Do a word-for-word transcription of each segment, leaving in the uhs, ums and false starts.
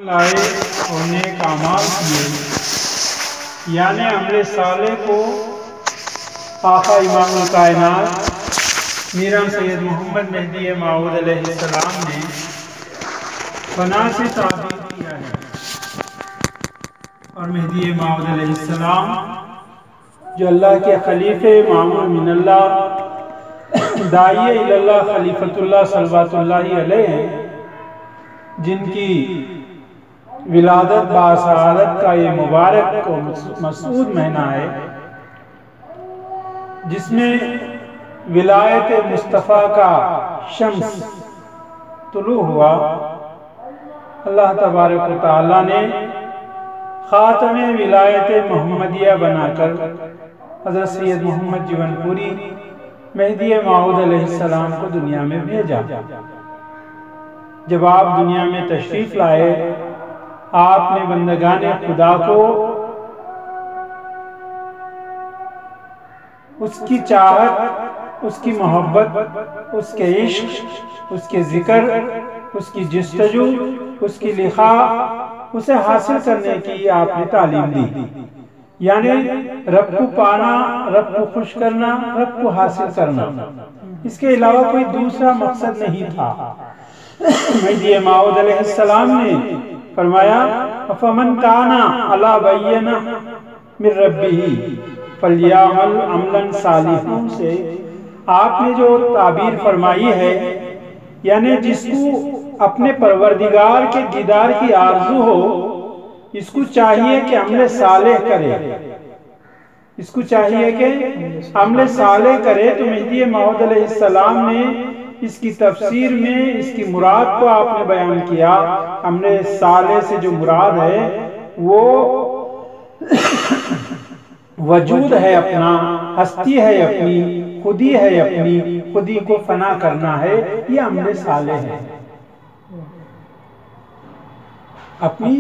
لائے اور نیک اعمال کیے، یعنی عمل صالح کو آقا امام الکائنات میران سید محمد مہدی موعود علیہ السلام نے فنا سے تعبیر کیا ہے۔ اور مہدی موعود علیہ السلام جو اللہ کے خلیفہ معمول من اللہ داعی اللہ خلیفۃ اللہ صلوات اللہ علیہ ہیں، جن کی ولادت باسعادت کا یہ مبارک و مسعود مہینہ ہے، جس میں ولایت مصطفیٰ کا شمس طلوع ہوا۔ اللہ تبارک و تعالیٰ نے خاتم ولایت محمدیہ بنا کر حضرت سید محمد جیون پوری مہدی موعود علیہ السلام کو دنیا میں بھیجا۔ جب آپ دنیا میں تشریف لائے، آپ نے بندگان خدا کو اس کی چاہت، اس کی محبت، اس کے عشق، اس کے ذکر، اس کی جستجو، اس کی لقاء، اسے حاصل کرنے کی آپ نے تعلیم دی۔ یعنی رب کو پانا، رب کو خوش کرنا، رب کو حاصل کرنا، اس کے علاوہ کوئی دوسرا مقصد نہیں تھا۔ مہدی موعود علیہ السلام نے فرمایا فَمَنْ كَانَ عَلَى بَيِّنَةٍ مِّن رَبِّهِ فَلْيَعْمَلْ عَمْلًا صَالِحًا سے آپ نے جو تعبیر فرمائی ہے، یعنی جس کو اپنے پروردگار کے دیدار کی آرزو ہو، اس کو چاہیے کہ عمل صالح کرے، اس کو چاہیے کہ عمل صالح کرے۔ تو مہدی موعود علیہ السلام نے اس کی تفسیر میں اس کی مراد کو آپ نے بیان کیا۔ عمل صالح سے جو مراد ہے وہ وجود ہے اپنا، ہستی ہے اپنی، خودی ہے اپنی، خودی کو فنا کرنا ہے، یہ عمل صالح ہے۔ اپنی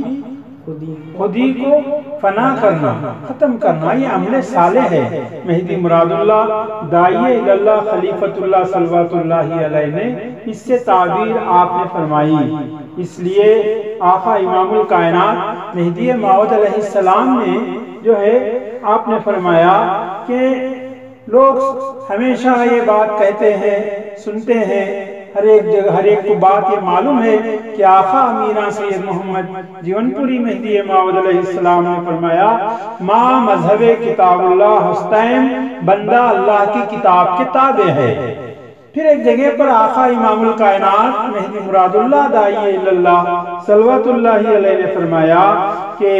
خودی کو فنا کرنا، ختم کرنا، یہ عمل صالح ہے۔ مہدی مراد اللہ داعی اللہ خلیفۃ اللہ صلوات اللہ علیہ نے اس سے تعبیر آپ نے فرمائی۔ اس لیے آقا امام الکائنات مہدی موعود علیہ السلام نے جو ہے آپ نے فرمایا کہ لوگ ہمیشہ یہ بات کہتے ہیں، سنتے ہیں، ہر ایک جگہ ہر ایک کو بات یہ معلوم ہے کہ آقا میران سید محمد جیون پوری مہدی موعود علیہ السلام نے فرمایا ما مذہب کتاب اللہ حسین، بندہ اللہ کی کتاب کے تابع ہے۔ پھر ایک جگہ پر آقا امام الکائنات مہدی مراد اللہ داعی اللہ صلوات اللہ علیہ نے فرمایا کہ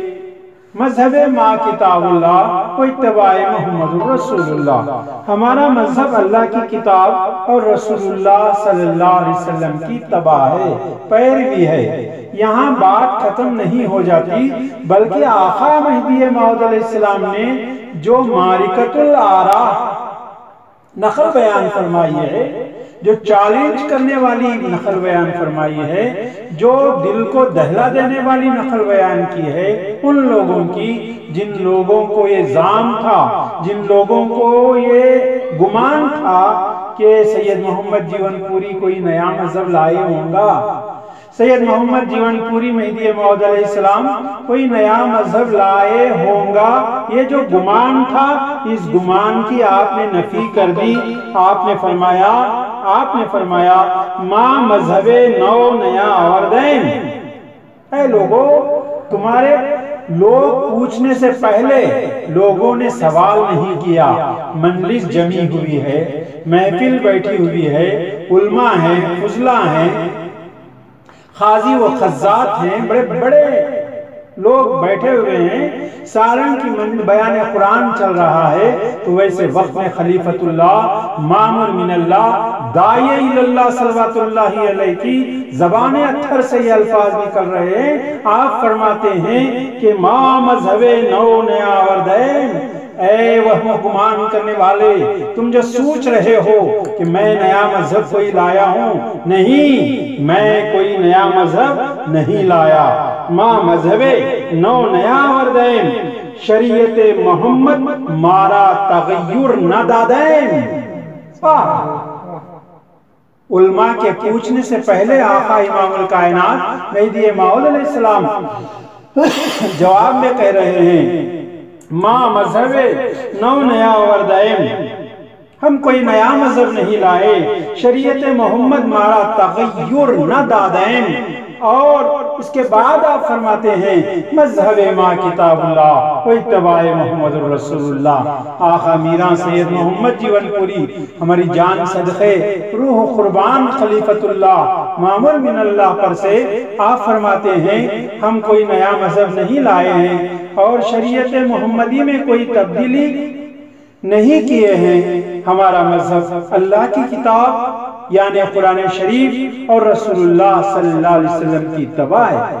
مذہب ما کتاب اللہ و اتباع محمد رسول اللہ، ہمارا مذہب اللہ کی کتاب اور رسول اللہ صلی اللہ علیہ وسلم کی اتباع ہے، پیروی ہے۔ یہاں بات ختم نہیں ہو جاتی، بلکہ آقا مہدی موعود علیہ السلام نے جو معرکۃ الآراء نقل بیان فرمائی ہے، جو چیلنج کرنے والی نقل بیان فرمائی ہے، جو دل کو دہلا دینے والی نقل بیان کی ہے، ان لوگوں کی جن لوگوں کو یہ ظان تھا، جن لوگوں کو یہ گمان تھا کہ سید محمد جیون پوری کوئی نیا مذہب لائے ہوں گا، سید محمد جیون پوری مہدی موعود علیہ السلام کوئی نیا مذہب لائے ہوں گا، یہ جو گمان تھا، اس گمان کی آپ نے نفی کر دی۔ آپ نے فرمایا آپ نے فرمایا ما مذہب نو نیا آوردین، اے لوگو تمہارے لوگ پوچھنے سے پہلے لوگوں نے سوال نہیں کیا، مجلس جمی ہوئی ہے، محفل بیٹھی ہوئی ہے، علماء ہیں، فضلاء ہیں، قاضی و قضات ہیں، بڑے بڑے لوگ بیٹھے ہوئے ہیں، سارن کی بیان قرآن چل رہا ہے، تو ویسے وقت میں خلیفۃ اللہ مامور من اللہ داعی اللہ صلوات اللہ علیہ کی زبان اتھر سے یہ الفاظ نکل رہے ہیں۔ آپ فرماتے ہیں کہ ما مذہب نو نیا آوردین، اے وہم گمان کرنے والے، تم جو سوچ رہے ہو کہ میں نیا مذہب کوئی لایا ہوں، نہیں، میں کوئی نیا مذہب نہیں لایا۔ ما مذہب نو نیا آوردین، شریعت محمد مارا تغیر نہ دادین۔ علماء کے پوچھنے سے پہلے آقا امام الکائنات مہدی موعود علیہ السلام جواب میں کہہ رہے ہیں ماں مذہب نو نیا وردائم، ہم کوئی نیا مذہب نہیں لائے، شریعت محمد مارا تغیر نہ دادائیں۔ اور اس کے بعد آپ فرماتے ہیں مذہب ما کتاب اللہ و اتباع محمد رسول اللہ۔ آقا میران سید محمد جیون پوری ہماری جان صدقے روح قربان خلیفت اللہ معمول من اللہ پر سے آپ فرماتے ہیں ہم کوئی نیا مذہب نہیں لائے ہیں اور شریعت محمدی میں کوئی تبدیلی نہیں کیے ہیں، ہمارا مذہب اللہ کی کتاب یعنی قرآن شریف اور رسول اللہ صلی اللہ علیہ وسلم کی اتباع ہے۔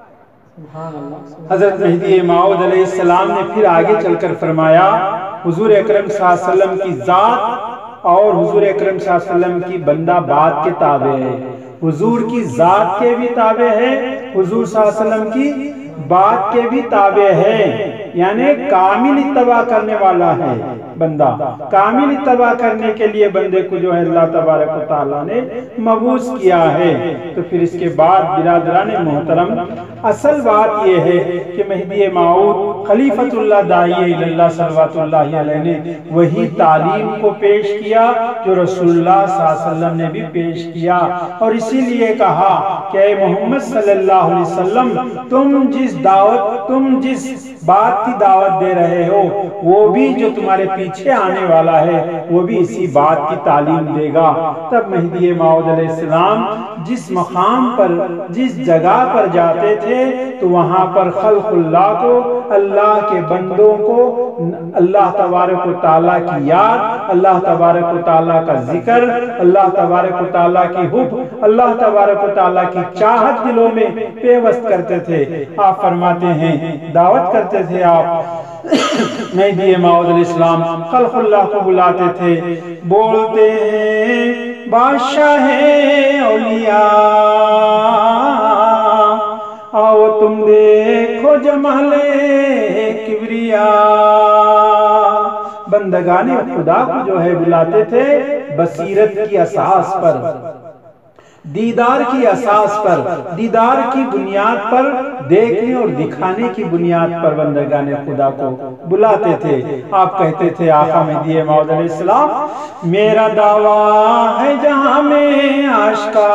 حضرت مہدی موعود علیہ السلام نے پھر آگے چل کر فرمایا حضور اکرم صلی اللہ علیہ وسلم کی ذات اور حضور اکرم صلی اللہ علیہ وسلم کی بندہ بات کے تابع ہے، حضور کی ذات کے بھی تابع ہے، حضور صلی اللہ علیہ وسلم کی بات کے بھی تابع ہے، یعنی کامل اتباع کرنے والا ہے بندہ۔ کامل اتباع کرنے کے لیے بندے کو جو ہے اللہ تبارک و تعالیٰ نے مبعوث کیا ہے۔ تو پھر اس کے بعد برادران محترم اصل بات یہ ہے کہ مہدی موعود خلیفۃ اللہ داعی اللہ صلوات اللہ علیہ نے وہی تعلیم کو پیش کیا جو رسول اللہ صلی اللہ علیہ وسلم نے بھی پیش کیا، اور اسی لیے کہا کہ اے محمد صلی اللہ علیہ وسلم تم جس دعوت تم جس بات کی دعوت دے رہے ہو وہ بھی جو تمہارے پیچھے آنے والا ہے وہ بھی اسی بات کی تعلیم دے گا۔ تب مہدی موعود علیہ السلام جس مقام پر جس جگہ پر جاتے تھے تو وہاں پر خلق اللہ کو، اللہ کے بندوں کو اللہ تبارک و تعالیٰ کی یاد، اللہ تبارک و تعالیٰ کا ذکر، اللہ تبارک و تعالیٰ کی حب، اللہ تبارک و تعالیٰ کی چاہت دلوں میں پیوست کرتے تھے۔ آپ فرماتے ہیں دعوت کرتے تھے آپ مہدی موعود علیہ السلام خلق اللہ کو بلاتے تھے، بولتے ہیں بادشاہ اولیاء آؤ تم دیکھو جمال کبریا۔ بندگان خدا کو جو ہے بلاتے تھے بصیرت کی اساس پر، دیدار کی اساس پر، دیدار کی بنیاد پر، دیکھنے اور دکھانے کی بنیاد پر بندگان خدا کو بلاتے تھے۔ آپ کہتے تھے آقا مہدی موعود علیہ السلام میرا دعویٰ ہے جہاں میں آشکار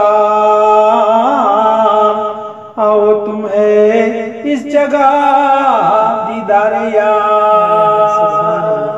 آؤ تم ہے اس جگہ دیدار یار۔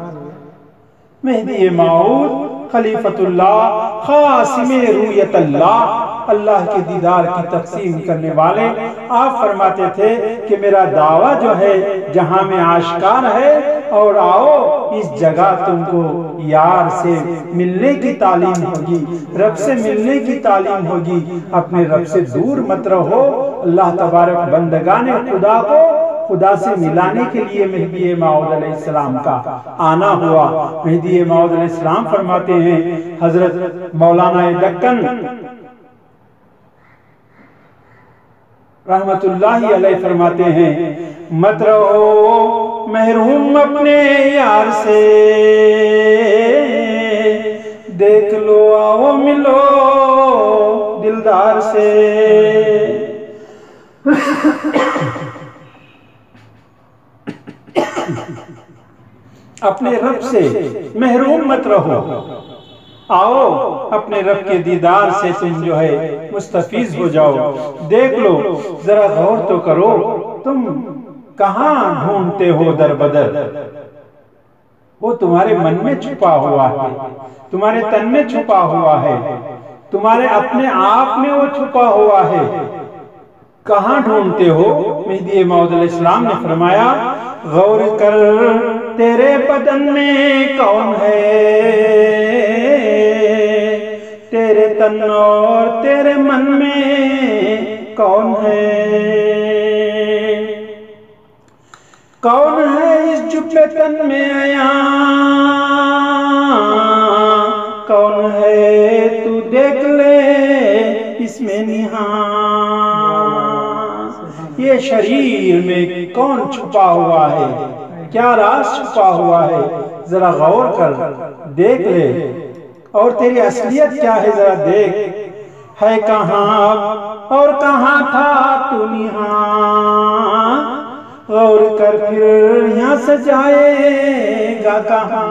مہدی موعود خلیفۃ اللہ خاصم رویت اللہ، اللہ کے دیدار کی تقسیم کرنے والے، آپ فرماتے تھے کہ میرا دعویٰ جو ہے جہاں میں آشکار ہے، اور آؤ اس جگہ تم کو یار سے ملنے کی تعلیم ہوگی، رب سے ملنے کی تعلیم ہوگی، اپنے رب سے دور مت رہو۔ اللہ تبارک بندگان خدا کو خدا سے ملانے کے لیے مہدی موعود علیہ السلام کا آنا ہوا۔ مہدی موعود علیہ السلام فرماتے ہیں حضرت مولانا دکن رحمت اللہ علیہ فرماتے ہیں مت رہو محروم اپنے یار سے، دیکھ لو آؤ ملو دلدار سے۔ اپنے رب سے محروم مت رہو، آؤ اپنے رب کے دیدار سے تم جو ہے مستفیض ہو جاؤ۔ دیکھ لو ذرا غور تو کرو تم کہاں ڈھونڈتے ہو در بدر، وہ تمہارے من میں چھپا ہوا ہے، تمہارے تن میں چھپا ہوا ہے، تمہارے اپنے آپ میں وہ چھپا ہوا ہے، کہاں ڈھونڈتے ہو؟ مہدی موعود علیہ السلام نے فرمایا غور کر تیرے بدن میں کون ہے، تیرے تن اور تیرے من میں کون ہے، کون ہے اس جبے تن میں آیا، کون ہے تو دیکھ لے اس میں نہاں، یہ شریر میں کون چھپا ہوا ہے، کیا راز چھپا ہوا ہے، ذرا غور کر دیکھ لے۔ اور تیری اصلیت کیا ہے ذرا دیکھ، ہے کہاں اور کہاں تھا تو یہاں، غور کر پھر یہاں سے جائے گا کہاں۔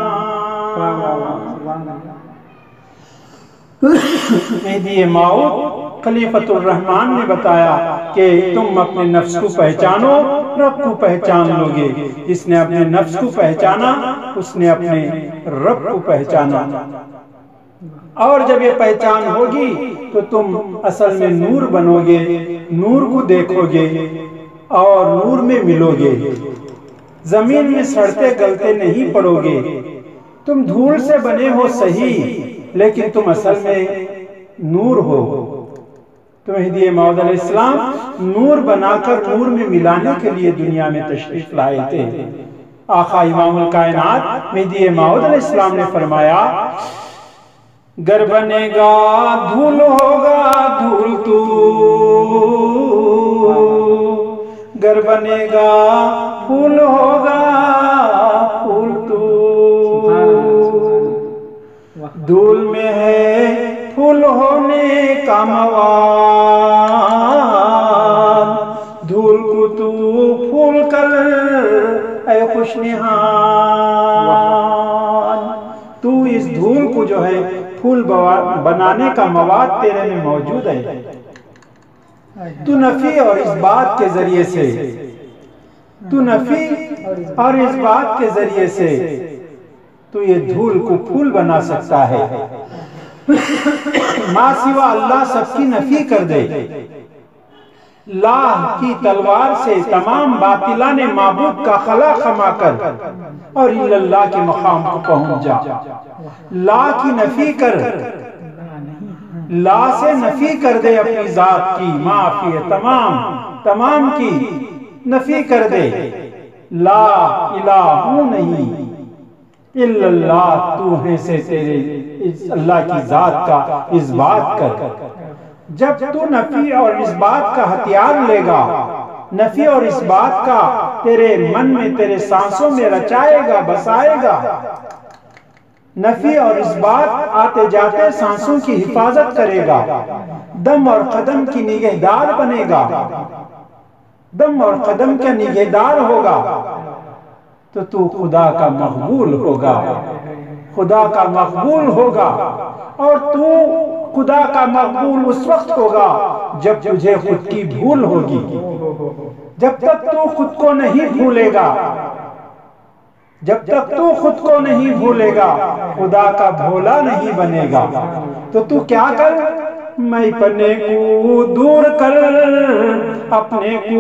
مہدی موعود خلیفۃ الرحمن نے بتایا کہ تم اپنے نفس کو پہچانو، رب کو پہچان لو گے۔ جس نے اپنے نفس کو پہچانا اس نے اپنے رب کو پہچانا، اور جب یہ پہچان ہوگی تو تم اصل میں نور بنو گے، نور کو دیکھو گے اور نور میں ملو گے۔ زمین میں سڑتے گلتے نہیں پڑو گے، تم دھول سے بنے ہو صحیح لیکن تم اصل میں نور ہو۔ تو مہدی موعود علیہ السلام نور بنا کر نور میں ملانے کے لیے دنیا میں تشریف لائے تھے۔ آقا امام الکائنات مہدی موعود علیہ السلام نے فرمایا، گر بنے گا دھول ہوگا دھول تو، گر بنے گا پھول ہوگا پھول تو، دھول میں ہے پھول ہونے کا مواد، دھول کو تو پھول کر اے خوش نہاد، تو اس دھول کو جو ہے پھول بنانے کا مواد تیرے میں موجود ہے۔ تو نفی اور اس بات کے ذریعے سے تو نفی اور اس بات کے ذریعے سے تو یہ دھول کو پھول بنا سکتا ہے۔ ما سوا اللہ سب کی نفی کر دے، لا کی تلوار سے تمام باطلان معبود کا خلا خما کر اور اللہ کے مقام کو پہنچ جا۔ لا کی نفی کر، لا سے نفی کر دے اپنی ذات کی، معافی ہے تمام تمام کی نفی کر دے، لا الہ نہیں الا اللہ، تو ہے سے تیرے اللہ کی ذات کا اس بات کر۔ جب تو نفی اور اس بات کا ہتھیار لے گا، نفی اور اس بات کا تیرے من میں تیرے سانسوں میں رچائے گا بسائے گا، نفی اور اس بات آتے جاتے سانسوں کی حفاظت کرے گا، دم اور قدم کی نگہدار بنے گا، دم اور قدم کا نگہدار ہوگا تو تو خدا کا مقبول ہوگا، خدا کا مقبول ہوگا۔ اور تو خدا کا مقبول اس وقت ہوگا جب تجھے خود کی بھول ہوگی۔ جب تک تو خود کو نہیں بھولے گا، جب تک تو خود کو نہیں بھولے گا خدا کا بھولا نہیں بنے گا۔ تو تو کیا کر، میں پنے کو دور کر اپنے کو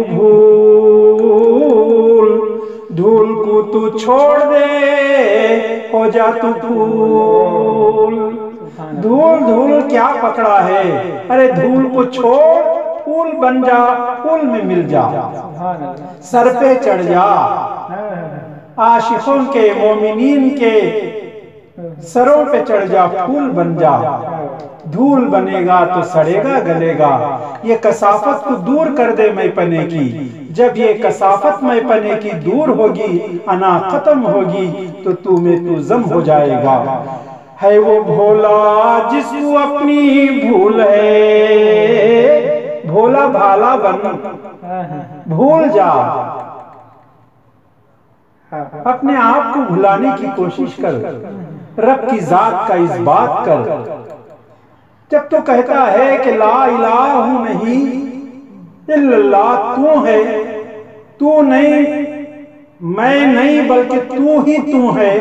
بھول، دھول کو تو چھوڑ دے ہو جا تو پھول۔ دھول دھول کیا پکڑا ہے، ارے دھول کو چھوڑ پھول بن جا، پھول میں مل جا، سر پہ چڑھ جا، عاشقوں کے مومنین کے سروں پہ چڑھ جا، پھول بن جا۔ دھول بنے گا تو سڑے گا گلے گا، یہ کثافت کو دور کر دے میں پنے کی، جب یہ کثافت میں پنے کی دور ہوگی، انا ختم ہوگی تو تو میں تو ضم ہو جائے گا۔ ہے وہ بھولا جس کو اپنی بھول ہے، بھولا بھالا بن بھول جا، اپنے آپ کو بھلانے کی کوشش کر، رب کی ذات کا اس بات کر۔ جب تو کہتا ہے کہ لا الہ نہیں الا اللہ، تو ہے، تو نہیں میں نہیں بلکہ تو ہی تو ہے،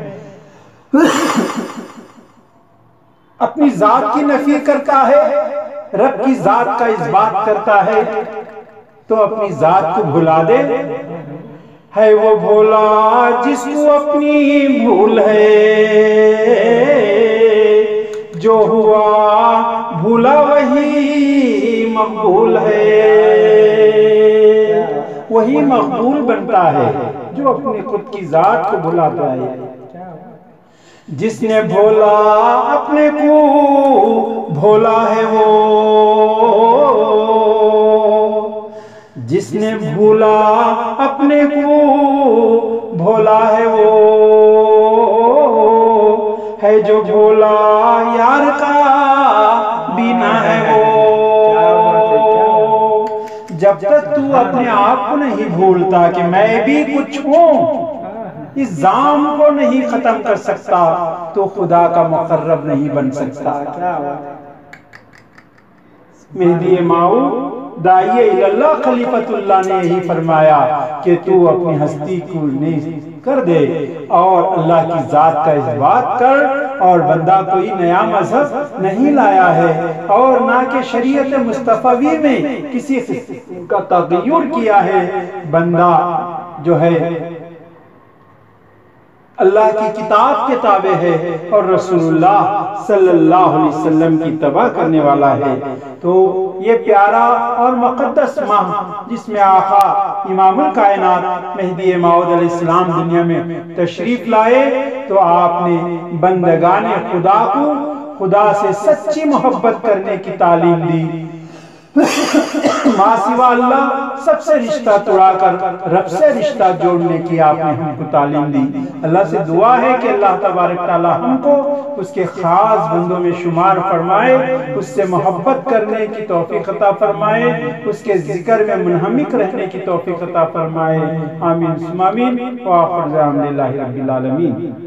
اپنی ذات کی نفی کرتا ہے، رب کی ذات کا اس بات کرتا ہے، تو اپنی ذات کو بھلا دے۔ ہے وہ بھولا جس کو اپنی بھول ہے، جو ہوا بھولا وہی مقبول ہے، وہی مقبول بنتا ہے جو اپنی خود کی ذات کو بھلاتا ہے۔ جس نے بھولا اپنے کو بھولا ہے وہ، جس نے بھولا اپنے کو بھولا ہے وہ، ہے جو بھولا یار کا بینا ہے وہ، جب تک تو اپنے آپ کو نہیں بھولتا کہ میں بھی کچھ ہوں، اس زام کو نہیں ختم کر سکتا تو خدا کا مقرب نہیں بن سکتا۔ کیا بات ہے! مہدی ماؤد داعیہ اللہ خلیفۃ اللہ نے یہی فرمایا کہ تو اپنی ہستی کو نیز کر دے اور اللہ کی ذات کا اثبات کر، اور بندہ کوئی نیا مذہب نہیں لایا ہے اور نہ کہ شریعت مصطفی میں کسی قسم کا تغیر کیا ہے۔ بندہ جو ہے اللہ کی کتاب کے تابع ہے اور رسول اللہ صلی اللہ علیہ وسلم کی تبع کرنے والا ہے۔ تو یہ پیارا اور مقدس ماہ جس میں آقا امام الکائنات مہدی موعود علیہ السلام دنیا میں تشریف لائے، تو آپ نے بندگان خدا کو خدا سے سچی محبت کرنے کی تعلیم دی، ماں سوا اللہ سب سے رشتہ توڑا کر رب سے رشتہ جوڑنے کی آپ نے ہم کو تعلیم دی۔ اللہ سے دعا ہے کہ اللہ تبارک تعالی ہم کو اس کے خاص بندوں میں شمار فرمائے، اس سے محبت کرنے کی توفیق عطا فرمائے، اس کے ذکر میں منہمک رہنے کی توفیق عطا فرمائے۔ آمین ثم آمین، وآخر دعوانا الحمدللہ رب العالمین۔